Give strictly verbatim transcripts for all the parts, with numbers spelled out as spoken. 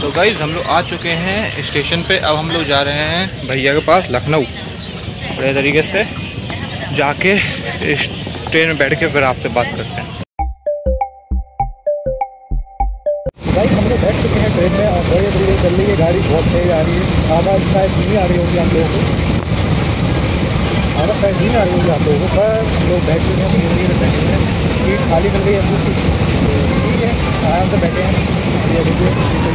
तो गाइस हम लोग आ चुके हैं स्टेशन पे। अब हम लोग जा रहे हैं भैया के पास लखनऊ। बड़े तरीके से जाके इस ट्रेन में बैठ के फिर आपसे बात करते हैं। गाइस हम लोग बैठ चुके हैं ट्रेन में और बड़े तरीके चल रही है गाड़ी, बहुत तेज आ रही है। आवाज़ शायद नहीं आ रही होगी आप लोगों को, आवाज़ शायद नहीं आ रही होगी आप लोगों को, पर लोग बैठ चुके हैं, धीरे धीरे बैठे हैं। सीट खाली मिल रही है पूरी, ठीक है, आराम से बैठे हैं। ये देखिए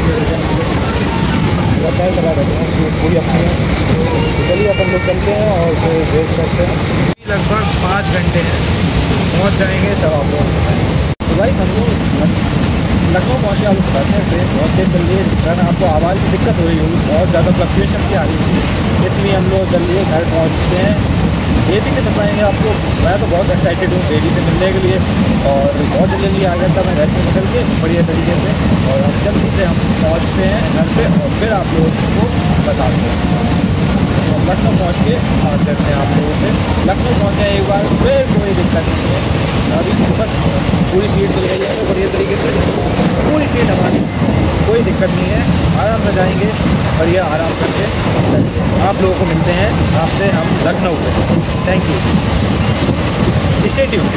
बहुत टाइम लगा बैठे हैं, सीट पूरी अपनी है। चलिए अपन लोग चलते हैं और फिर वेट करते हैं। लगभग पाँच घंटे हैं, पहुँच जाएंगे तब आप लोग तो भाई हम लोग लखनऊ पहुँचे। आप बताते हैं ट्रेन बहुत देर चल रही है, जिस कारण आपको आवाज़ की दिक्कत हो रही होगी, बहुत ज़्यादा फ्लक्चुएशन की आ रही थी, इसलिए हम लोग जल्दी घर पहुँचते हैं। बेबी से मिल पाएंगे आपको। मैं तो बहुत एक्साइटेड हूँ बेबी से मिलने के लिए और बहुत जल्दी आ गया था मैं घर से निकल के बढ़िया तरीके से। और अब जल्दी से हम पहुँचते हैं घर पे और फिर आप लोगों को बताते हैं। तो लखनऊ पहुँच के बात करते हैं आप लोगों से। लखनऊ पहुँचे एक बार फिर कोई दिक्कत नहीं है, अभी बस पूरी सीट मिल गई है तो बढ़िया तरीके से पूरी सीट हमारी, कोई दिक्कत नहीं है, आराम से जाएंगे बढ़िया आराम करके। आप लोगों को मिलते हैं आपसे हम लखनऊ पे। Thank you, stay tuned.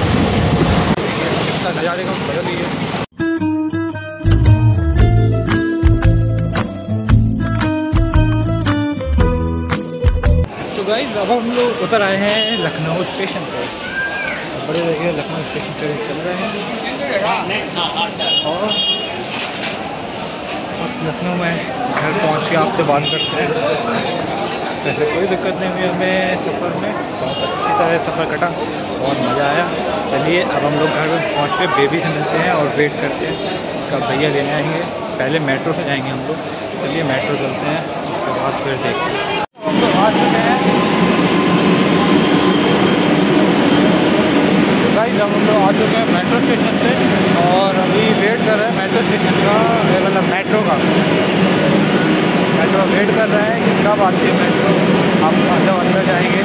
नज़ारे का बदल ही है। तो गाइस अब हम लोग उतर आए हैं लखनऊ स्टेशन पर। बड़े देखिए लखनऊ स्टेशन पर चल रहे हैं और लखनऊ में घर पहुंच के आपसे बात करते हैं। वैसे कोई दिक्कत नहीं हुई हमें सफ़र में, बहुत अच्छी तरह सफ़र कटा, बहुत मज़ा आया। चलिए अब हम लोग घर पहुंच के बेबी से मिलते हैं और वेट करते हैं कब भैया लेने आएंगे। पहले मेट्रो से जाएंगे हम लोग, चलिए मेट्रो चलते हैं, उसके बाद फिर देखते हैं। हम लोग आ चुके हैं गाइस, हम लोग आ चुके हैं मेट्रो स्टेशन से और अभी वेट कर रहे हैं मेट्रो स्टेशन का, मतलब मेट्रो का मेट्रो वेट कर रहे हैं कि कब आती है मेट्रो। हम मतलब अंदर जाएंगे,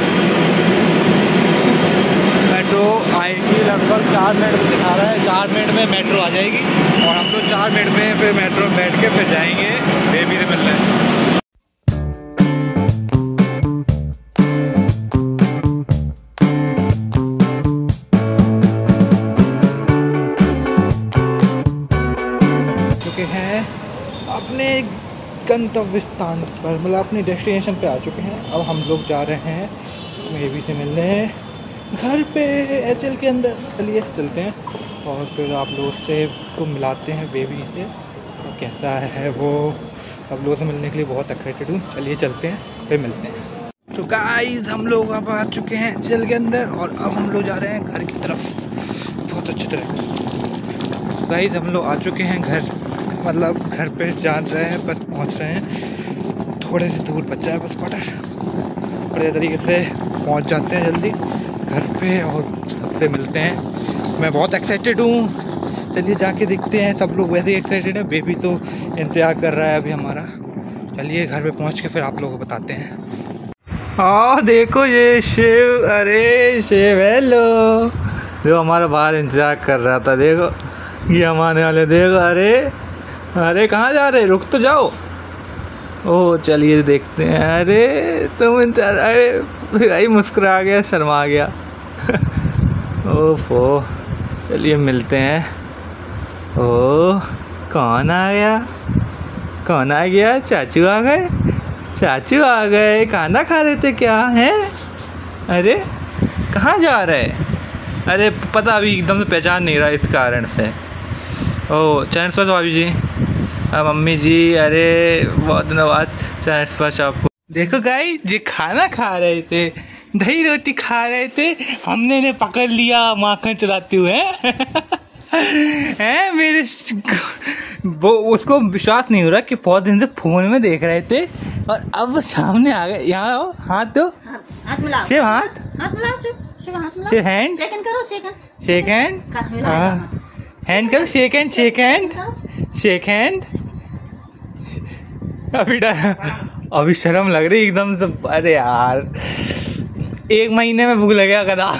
मेट्रो आएगी लगभग चार मिनट में दिखा रहा है, चार मिनट में मेट्रो आ जाएगी और हम लोग चार मिनट में फिर मेट्रो में बैठ के फिर जाएंगे बेबी से मिलने। हैं अपने गंतव्य स्थान पर, मतलब अपनी डेस्टिनेशन पे आ चुके हैं। अब हम लोग जा रहे हैं बेबी से मिलने घर पे एचएल के अंदर। चलिए चलते हैं और फिर आप लोगों से को मिलाते हैं बेबी से, तो कैसा है वो। आप लोगों से मिलने के लिए बहुत एक्साइटेड हूँ। चलिए चलते हैं फिर मिलते हैं। तो गाइस हम लोग अब आ चुके हैं एचएल के अंदर और अब हम लोग जा रहे हैं घर की तरफ बहुत अच्छी तरह से। गाइस हम लोग आ चुके हैं घर, मतलब घर पे जा रहे हैं, बस पहुंच रहे हैं, थोड़े से दूर बचा है बस क्वार्टर। बढ़िया तरीके से पहुंच जाते हैं जल्दी घर पे और सबसे मिलते हैं। मैं बहुत एक्साइटेड हूँ, चलिए जाके देखते हैं। सब लोग वैसे ही एक्साइटेड है, बेबी तो इंतज़ार कर रहा है अभी हमारा। चलिए घर पे पहुंच के फिर आप लोगों को बताते हैं। हाँ देखो ये शिव, अरे शिव हेलो, देखो हमारा बाहर इंतज़ार कर रहा था, देखो ये हम आने वाले, देखो अरे अरे कहाँ जा रहे, रुक तो जाओ। ओह चलिए देखते हैं। अरे तुम इंतजार, अरे भाई मुस्कुरा गया, शर्मा गया। ओफो चलिए मिलते हैं। ओह कौन आ गया, कौन आ गया, चाचू आ गए, चाचू आ गए। खाना खा रहे थे क्या हैं? अरे कहाँ जा रहे, अरे पता अभी एकदम से पहचान नहीं रहा इस कारण से। ओह चैनल स्पर्श भाभी जी, मम्मी जी, अरे बहुत दिनों बाद चैनल स्पर्श आपको। देखो गाइस जी खाना खा रहे थे, दही रोटी खा रहे थे, हमने इन्हें पकड़ लिया माखन चुराते हुए हैं। मेरे वो उसको विश्वास नहीं हो रहा कि बहुत दिन से फोन में देख रहे थे और अब सामने आ गए। यहाँ आओ, हाथ दो, हाथ मिलाओ, शिव हाथ हाथ मिलाओ, शिव शिव हाथ मिलाओ, शिव हैंड, सेकंड करो, सेकंड सेकंड, हाँ हैंड करो, shake hand, shake hand, shake hand. अभी अभी शर्म लग रही एकदम से। अरे यार एक महीने में भूल गया गधा।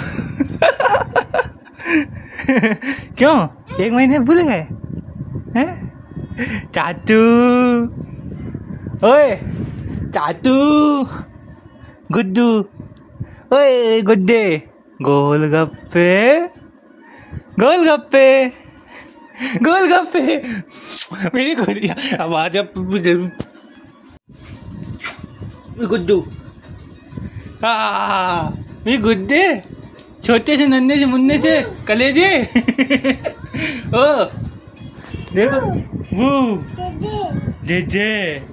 क्यों एक महीने भूल गए हैं? चाचू, ओए चाचू, गुड्डू, ओए गुड्डे, गोलगप्पे, गोलगप्पे, गोलगप्पे, मेरी गुड़िया। अब आ जा गुड्डू, हाँ मेरी गुड्डे, छोटे से नन्हे से मुन्ने से कलेजे। ओ देखो वो जेजे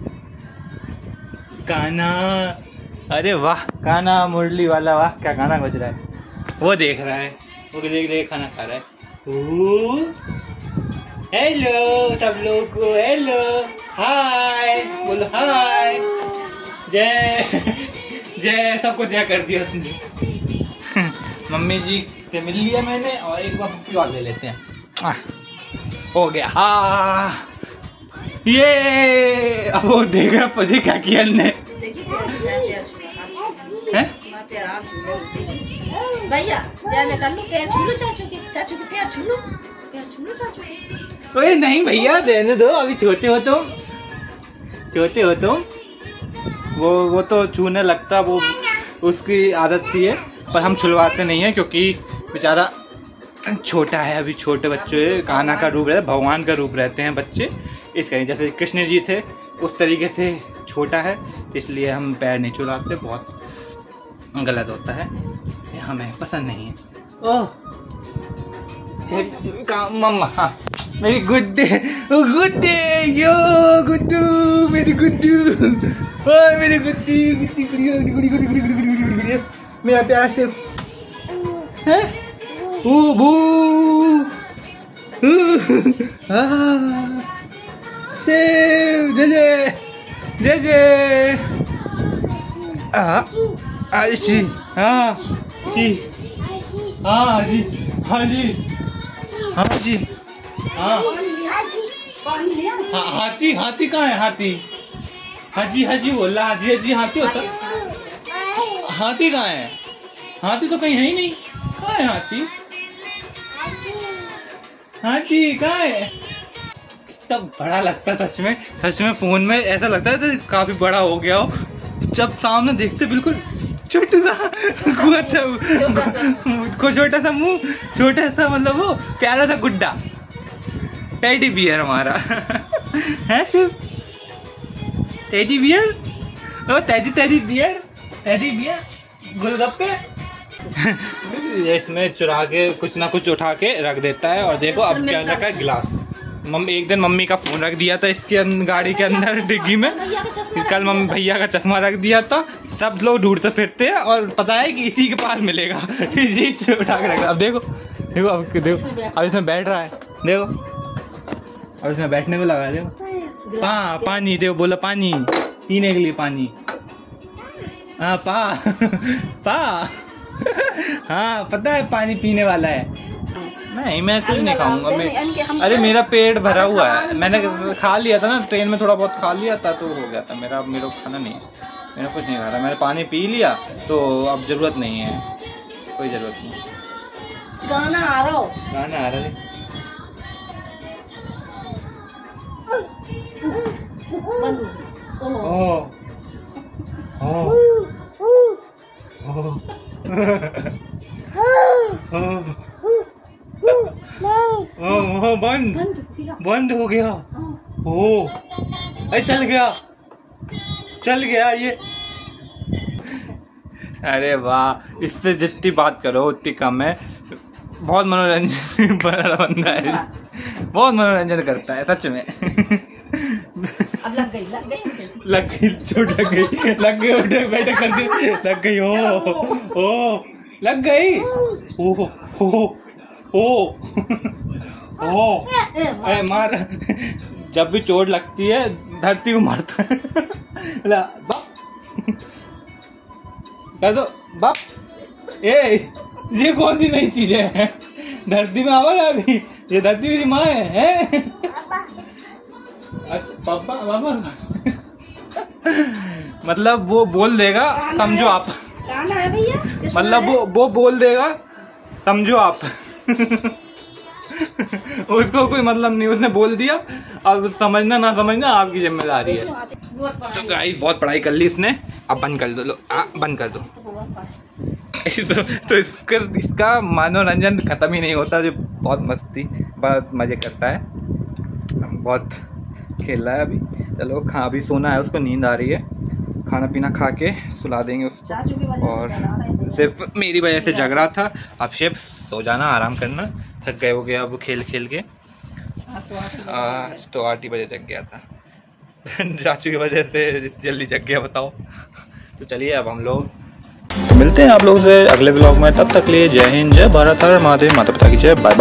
काना, अरे वाह काना मुरली वाला, वाह क्या गाना बज रहा है। वो देख रहा है, वो देख देख खाना खा रहा है। हेलो सब लोग को, हेलो हाय बोलो, हाय जय जय, सबको जय कर दिया उसने। मम्मी जी से मिल लिया मैंने, और एक बार पप्पी और ले लेते हैं। आ, हो गया हाँ ये। अब वो देख रहा पति क्या किया ने। भैया जय कर लो, पैर छू लो चाचू के, चाचू के पैर छू लो, पैर छू लो चाचू के। ओए नहीं भैया देने दो, अभी छोटे हो तुम, छोटे हो तुम। वो वो तो छूने लगता, वो उसकी आदत थी है, पर हम छुलवाते नहीं है क्योंकि बेचारा छोटा है, अभी छोटे बच्चे कान्हा का रूप रहता है, भगवान का रूप रहते हैं बच्चे, इसका जैसे कृष्ण जी थे उस तरीके से छोटा है, इसलिए हम पैर नहीं छुलाते, बहुत गलत होता है, हमें पसंद नहीं है। ओह मम्मा, हाँ मेरी गुड्डे, गुड्डे यो गुड्डू, मेरी गुड्डू, ओए मेरी गुड्डी, गुड्डी गुड़िया, गुड़ी गुड़ी गुड़ी गुड़ी गुड़ी गुड़ी गुड़ी, मेरा प्यार से हैं, ओ बू, हाँ शेव, जय जय, जय जय, हाँ आशी, हाँ जी, हाँ जी, हाँ जी, हाँ जी, हाँ हाथी, हाथी कहाँ है हाथी? हाजी हाजी बोला, हाजी हाजी हाथी होता, हाथी कहाँ है? हाथी तो कहीं है ही नहीं, कहाँ है हाथी? हाथी कहाँ है? तब बड़ा लगता है सच में, सच में फोन में ऐसा लगता है तो काफी बड़ा हो गया हो, जब सामने देखते बिल्कुल छोटा सा, छोटा सा मुंह, छोटा सा मतलब वो प्यारा सा गुड्डा, टेडी बियर हमारा है Shiv, teddy bear, oh teddy teddy bear, teddy bear, golgappe. इसमें चुरा के कुछ ना कुछ उठा के रख देता है, और देखो अब क्या रखा है, गिलास। मम्मी एक दिन मम्मी का फोन रख दिया था इसके गाड़ी के अंदर डिग्गी में, कल मम्मी भैया का चश्मा रख दिया था, सब लोग ढूंढते फिरते हैं और पता है कि इसी के पास मिलेगा, इसी उठा के रखा। अब देखो देखो अब देखो अब इसमें बैठ रहा है, देखो अब इसमें बैठने को लगा, देखो पा पानी, देखो बोला पानी पीने के लिए, पानी हाँ पा पा हाँ पता है पानी पीने वाला है। नहीं मैं कुछ नहीं खाऊंगा मैं, अरे मेरा पेट भरा हुआ है, मैंने खा लिया था ना ट्रेन में, थोड़ा बहुत खा लिया था तो हो गया था मेरा, मेरे को खाना नहीं है, मैंने कुछ नहीं खा रहा, मैंने पानी पी लिया तो अब जरूरत नहीं है, कोई जरूरत नहीं। गाना आ रहा हो, गाना आ रहा है, ओ ओ ओ बंद बंद हो गया, ओ अरे चल गया, चल गया ये। अरे वाह, इससे जितनी बात करो उतनी कम है, बहुत मनोरंजन बड़ा बंदा है, बहुत मनोरंजन करता है सच में। अब लग गई लग गई लग गई, चोट लग गई, लग गई, उठे बैठे करके लग गई, ओ ओ लग गई, ओ ओ ओ ओ अरे मार, जब भी चोट लगती है धरती को मारता है। बाप कर दो बाप, ए ये कौन सी नई चीज है, धरती में आवाज आ रही, ये धरती मेरी माँ है, है? पापा पापा मतलब वो बोल देगा समझो आप, गाना है भैया, मतलब वो वो बोल देगा समझो आप। उसको कोई मतलब नहीं, उसने बोल दिया, अब समझना ना समझना आपकी जिम्मेदारी है। तो गाइस बहुत पढ़ाई कर ली इसने, अब बंद कर दो, लो आ, बंद कर दो। तो, तो इसका इसका मनोरंजन खत्म ही नहीं होता, जो बहुत मस्ती बहुत मजे करता है, बहुत खेल रहा है अभी। चलो खा, अभी सोना है, उसको नींद आ रही है, खाना पीना खा के सुला देंगे उसको। और सिर्फ मेरी वजह से जग रहा था, अब सिर्फ सो जाना, आराम करना, थक गए हो गया अब खेल खेल के। आज तो आठ ही बजे जग गया था चाचू की वजह से जल्दी जग गया, बताओ। तो चलिए अब हम लोग तो मिलते हैं आप लोगों से अगले व्लॉग में, तब तक लिए जय हिंद, जय भारत, हर महादेव, माता पिता की जय, बाय।